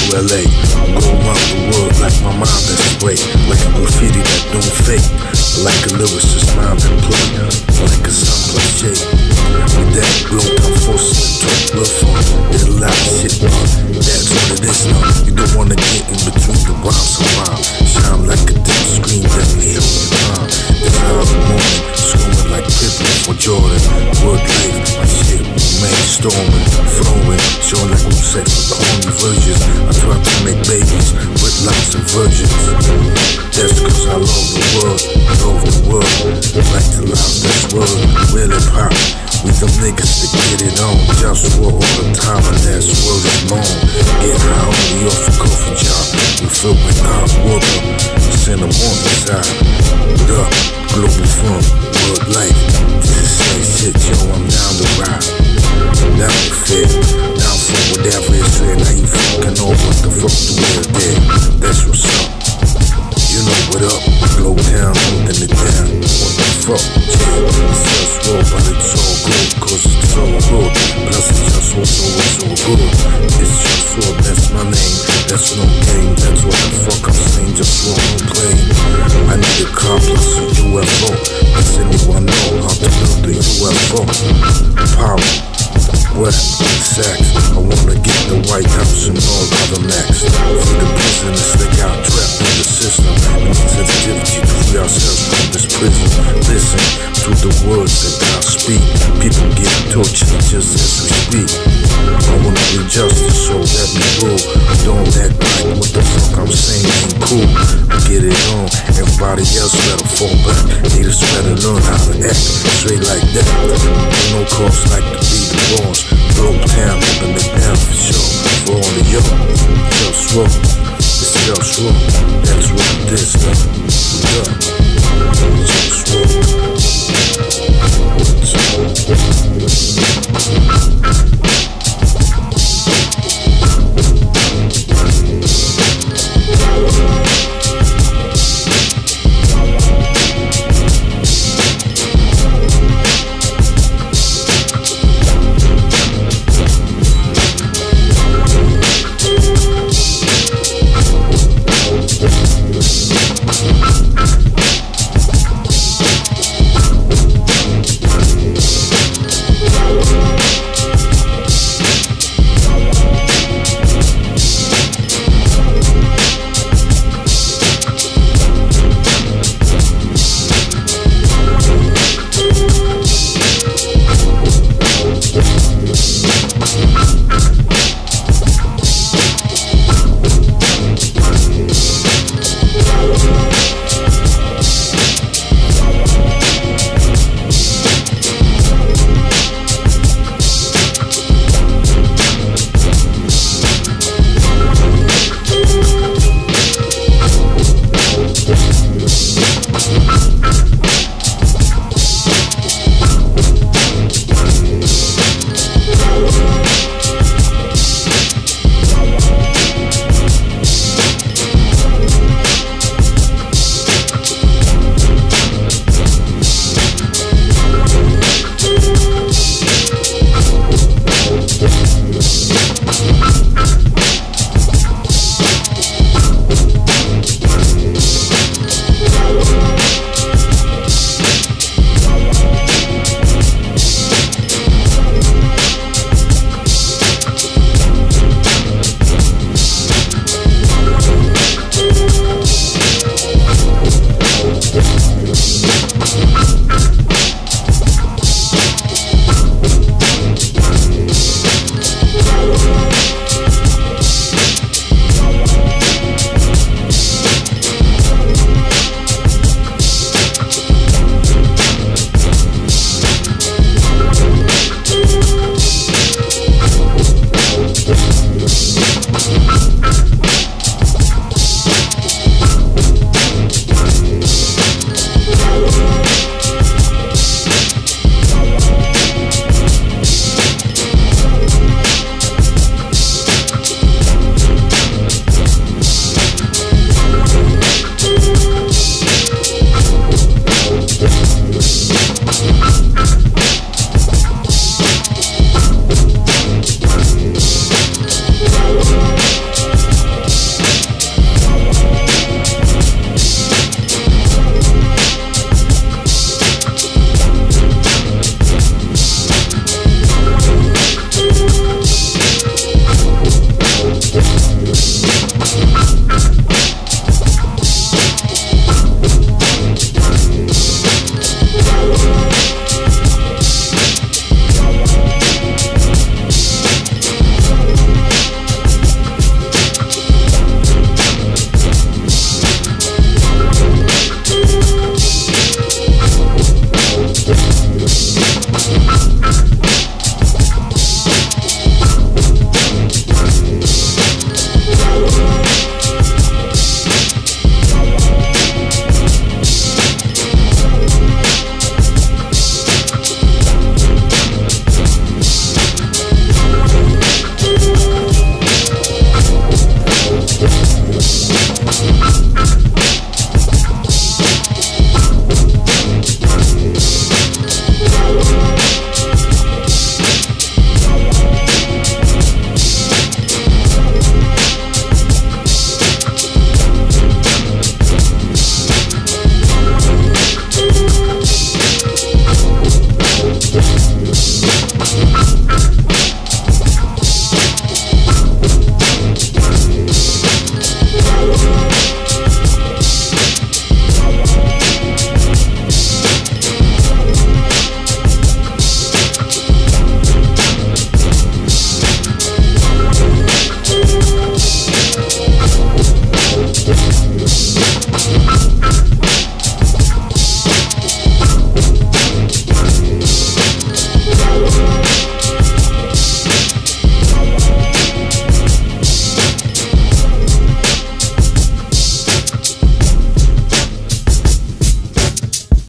LA. Go around the world like my mind that's great. Like a graffiti that don't fake. Like a lyricist mind that play. Like a sound plus shake. With that Globetown force talk love for. There's a lot of shit, that's what it is now. You don't wanna get in between the rhymes and rhyme. Shine like a dim screen, let me hear your time. It's how the morning, screaming like Pippen for Jordan. Word life, my shit remain storming, flowing, showing like new sex with corny virgins. I try to make babies with lots of virgins. That's cause I love the world, like to love this world, really pop. We them niggas that get it on, JustWar all the time, and that's word is long. Get high only off the coffee jar, we fill with hot water, it's in the morning side. What up, Globalfirm, word life, this is same shit, yo, I'm down to ride. Down to fit, down for whatever it's fair, now you fucking know what the fuck the world did. That's what's up. You know what up, Globetown, holding it down. What the fuck, yeah, it's JustWar, but it's all good, cause it's all good. Plus it's JustWar, so it's all good. It's JustWar, that's my name, that's no game. That's what the fuck I'm saying, JustWar, no play. I need a car plus a UFO. Does anyone know how to build a UFO? Power, what, sex, I wanna get the White House and all other max. For the prisoners that got trapped in the system, we need sensitivity to free ourselves from this prison. Listen to the words that I speak. People get tortured just as we speak. I wanna do justice, so let me rule. Don't act like what the fuck I'm saying ain't cool. I get it on, everybody else better fall back. Niggas better learn how to act straight like that. Ain't no cause like to be the boss. Globetown, holding it down for sure. For all of y'all, JustWar, it's JustWar, that's what it is, man.